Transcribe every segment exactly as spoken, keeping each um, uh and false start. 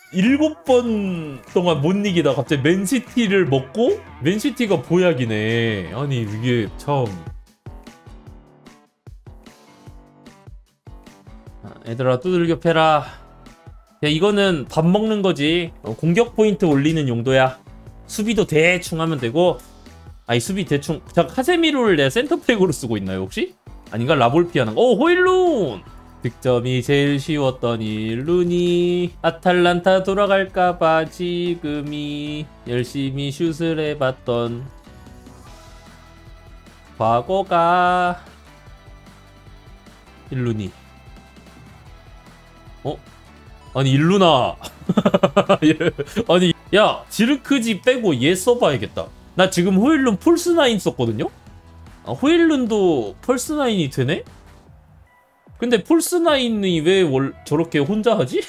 일곱 번 동안 못 이기다 갑자기 맨시티를 먹고 맨시티가 보약이네. 아니 이게 참. 얘들아 두들겨 패라. 야 이거는 밥 먹는 거지. 어, 공격 포인트 올리는 용도야. 수비도 대충 하면 되고. 아니 수비 대충. 자 카세미로를 내가 센터백으로 쓰고 있나요 혹시? 아닌가? 라볼피아는. 오 호일룬. 득점이 제일 쉬웠던 일룬이 아탈란타 돌아갈까봐 지금이 열심히 슛을 해봤던 과거가 일룬이. 어? 아니 일루나. 아니 야 지르크지 빼고 얘 써봐야겠다. 나 지금 호일룬 폴스나인 썼거든요? 아, 호일룬도 폴스나인이 되네? 근데 폴스나인이 왜 월, 저렇게 혼자 하지?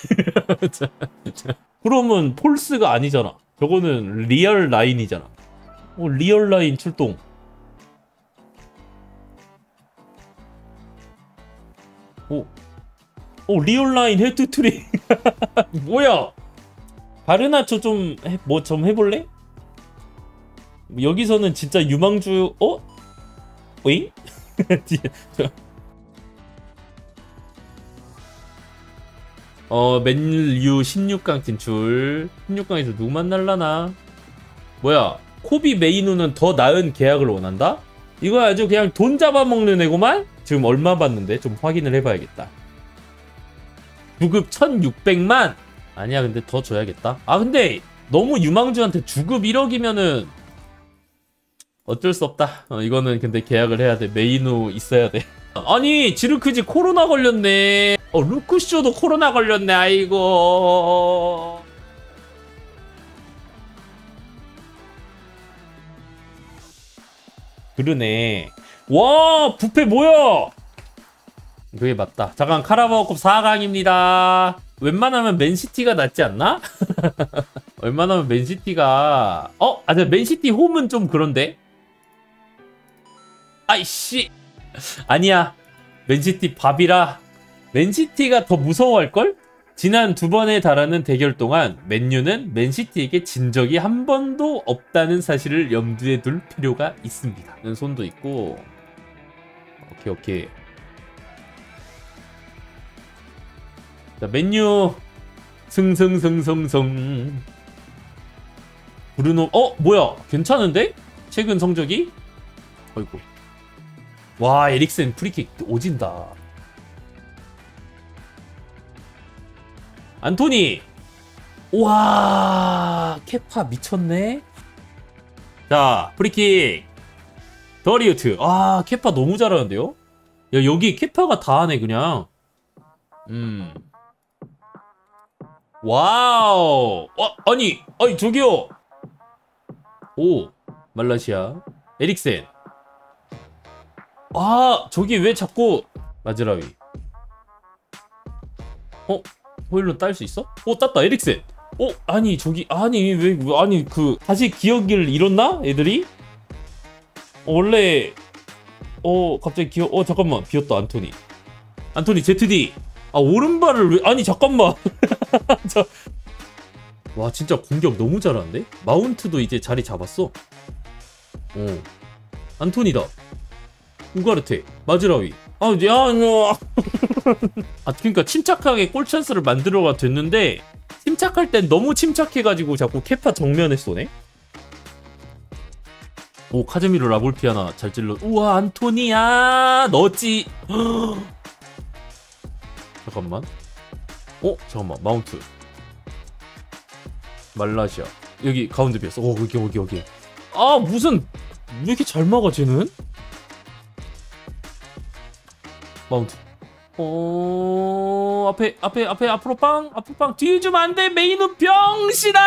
그러면 폴스가 아니잖아. 저거는 리얼 라인이잖아. 어, 리얼 라인 출동. 오, 오 리얼 라인 헤드트릭. 뭐야? 바르나초 좀 뭐 좀 해볼래? 여기서는 진짜 유망주. 어? 오잉? 어 맨유 십육 강 진출. 십육 강에서 누구 만날라나? 뭐야 코비 메이누는 더 나은 계약을 원한다? 이거 아주 그냥 돈 잡아먹는 애구만? 지금 얼마 받는데? 좀 확인을 해봐야겠다. 주급 천육백만? 아니야 근데 더 줘야겠다. 아 근데 너무 유망주한테 주급 일억이면은 어쩔 수 없다. 어, 이거는 근데 계약을 해야 돼. 메이누 있어야 돼. 아니 지르크지 코로나 걸렸네. 어 루크쇼도 코로나 걸렸네. 아이고. 그러네. 와 뷔페 뭐야. 그게 맞다. 잠깐 카라바오컵 사 강입니다. 웬만하면 맨시티가 낫지 않나? 웬만하면 맨시티가. 어? 아 맨시티 홈은 좀 그런데. 아이씨. 아니야 맨시티 밥이라. 맨시티가 더 무서워할걸? 지난 두 번에 달하는 대결 동안 맨유는 맨시티에게 진 적이 한 번도 없다는 사실을 염두에 둘 필요가 있습니다. 손도 있고. 오케이 오케이. 자 맨유 승승승승승. 브루노. 어 뭐야 괜찮은데? 최근 성적이? 어이구. 와 에릭센 프리킥 오진다. 안토니. 우와 케파 미쳤네. 자 프리킥 더리우트. 아 케파 너무 잘하는데요? 야 여기 케파가 다 하네 그냥. 음 와우. 어 아니 아니 저기요. 오 말라시아 에릭센. 아 저기 왜 자꾸 마즈라위. 어? 호일룬 딸 수 있어? 어 땄다 에릭센. 어 아니 저기 아니 왜 아니 그 다시 기억을 잃었나 애들이? 어, 원래 어 갑자기 기억. 어 잠깐만 비었다 안토니. 안토니 제트디. 아 오른발을 왜. 아니 잠깐만. 저... 와 진짜 공격 너무 잘하는데? 마운트도 이제 자리 잡았어. 어 안토니다. 우가르테 마즈라위. 아, 야, 너. 아, 그러니까 침착하게 골 찬스를 만들어가 됐는데 침착할 땐 너무 침착해가지고 자꾸 케파 정면에 쏘네. 오, 카제미로 라볼피아나 잘 찔러. 우와, 안토니야, 넣었지. 잠깐만. 어, 잠깐만, 마운트. 말라시아. 여기 가운데 비었어. 어, 여기, 여기, 여기. 아, 무슨 왜 이렇게 잘 막아 쟤는? 마운트. 어 앞에 앞에 앞에 앞으로 빵 앞으로 빵 뒤에 주면 안돼. 메인은 병신아.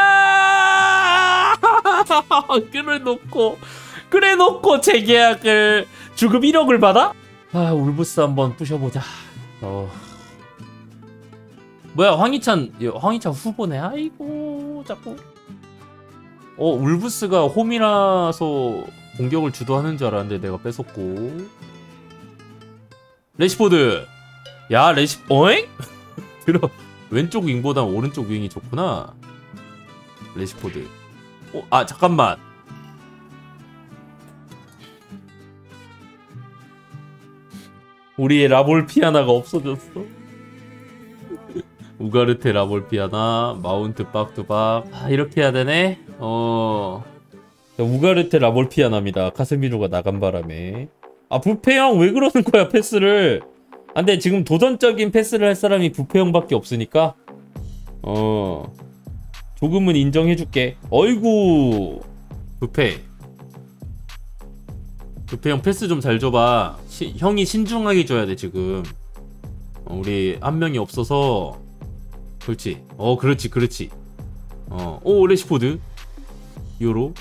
그래 놓고 그래 놓고 재계약을 주급 일억을 받아? 아 울브스 한번 부셔보자. 어 뭐야 황희찬. 황희찬 후보네. 아이고 자꾸. 어 울브스가 홈이라서 공격을 주도하는 줄 알았는데 내가 뺏었고. 레시포드. 야 레시 어잉? 들어 왼쪽 윙보다 오른쪽 윙이 좋구나. 레시포드. 어, 아 잠깐만. 우리의 라볼피아나가 없어졌어. 우가르테 라볼피아나, 마운트 박두박. 아, 이렇게 해야 되네. 어. 우가르테 라볼피아나입니다. 카세미로가 나간 바람에. 아 부페형 왜 그러는 거야 패스를. 아, 근데 지금 도전적인 패스를 할 사람이 부페형밖에 없으니까 어 조금은 인정해줄게. 어이구 부페 부페형 패스 좀 잘 줘봐. 시, 형이 신중하게 줘야 돼 지금. 어, 우리 한 명이 없어서. 그렇지. 어 그렇지 그렇지. 어오 레시포드 요로.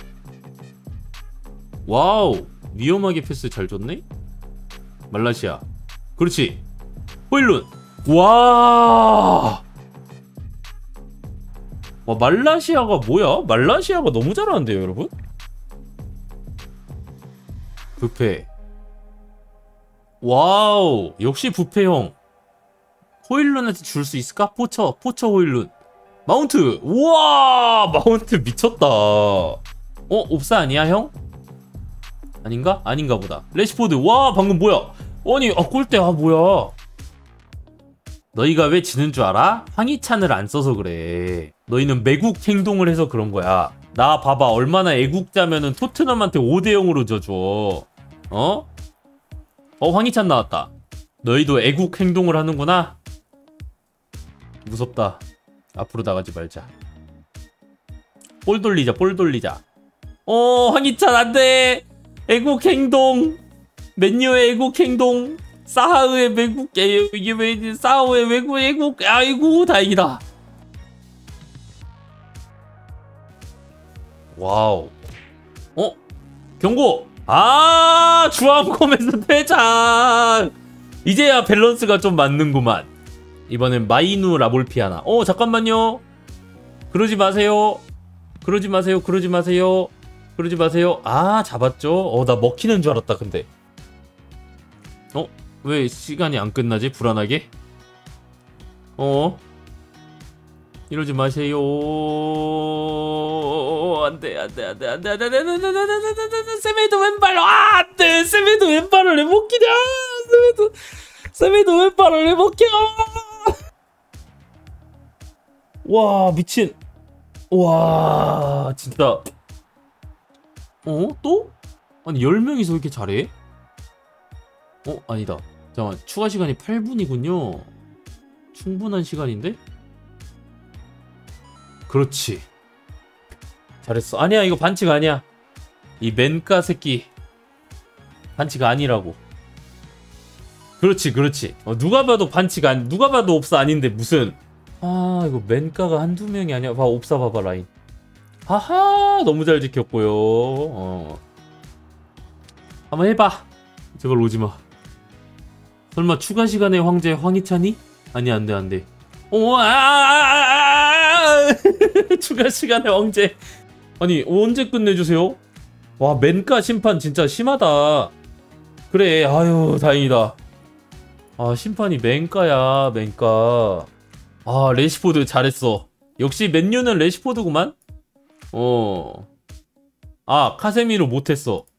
와우 위험하게 패스 잘 줬네. 말라시아. 그렇지. 호일룬. 와. 와 말라시아가 뭐야? 말라시아가 너무 잘하는데요 여러분? 부페. 와우 역시 부페형. 호일룬한테 줄 수 있을까? 포처 포처 호일룬. 마운트. 우와 마운트 미쳤다. 어? 옵사 아니야 형? 아닌가? 아닌가 보다. 레시포드. 와 방금 뭐야? 아니 아 골대. 아 뭐야. 너희가 왜 지는 줄 알아? 황희찬을 안 써서 그래. 너희는 매국 행동을 해서 그런 거야. 나 봐봐 얼마나 애국자면은 토트넘한테 오 대 영으로 져줘. 어? 어 황희찬 나왔다. 너희도 애국 행동을 하는구나. 무섭다. 앞으로 나가지 말자. 볼 돌리자 볼 돌리자. 어 황희찬 안돼. 애국 행동. 맨유의 애국 행동. 사하의 외국. 이게 왜 사하의 외국 애국. 아이고 다행이다. 와우. 어? 경고. 아 주황콤에서 퇴장. 이제야 밸런스가 좀 맞는구만. 이번엔 마이누 라볼피아나. 어 잠깐만요. 그러지 마세요. 그러지 마세요. 그러지 마세요. 그러지 마세요. 아 잡았죠. 어 나 먹히는 줄 알았다 근데. 어? 왜 시간이 안 끝나지? 불안하게. 어? 이러지 마세요. 안돼 안돼 안돼 안돼 안돼 안돼 안돼 안돼. 세메도 왼발. 아 안돼. 세메도 왼발을 왜 못 끼냐. 세메도 세메도 왼발을 왜 못 껴. 와 미친. 와 진짜. 어? 또? 아니 열 명이서 이렇게 잘해? 어? 아니다. 잠깐만 추가 시간이 팔 분이군요 충분한 시간인데? 그렇지. 잘했어. 아니야 이거 반칙 아니야. 이 맨가 새끼 반칙 아니라고. 그렇지 그렇지. 어, 누가 봐도 반칙 아니. 누가 봐도 옵사 아닌데 무슨. 아 이거 맨가가 한두 명이 아니야. 봐 옵사 봐봐 라인. 하하 너무 잘 지켰고요. 어. 한번 해봐. 제발 오지마. 설마 추가 시간의 황제 황희찬이? 아니 안돼 안돼. 오 아아아아아. 추가 시간의 황제. 아니 언제 끝내주세요? 와 맨가 심판 진짜 심하다. 그래 아유 다행이다. 아 심판이 맨가야 맨가. 아 레시포드 잘했어. 역시 맨유는 레시포드구만. 어. 아 카세미로 못했어.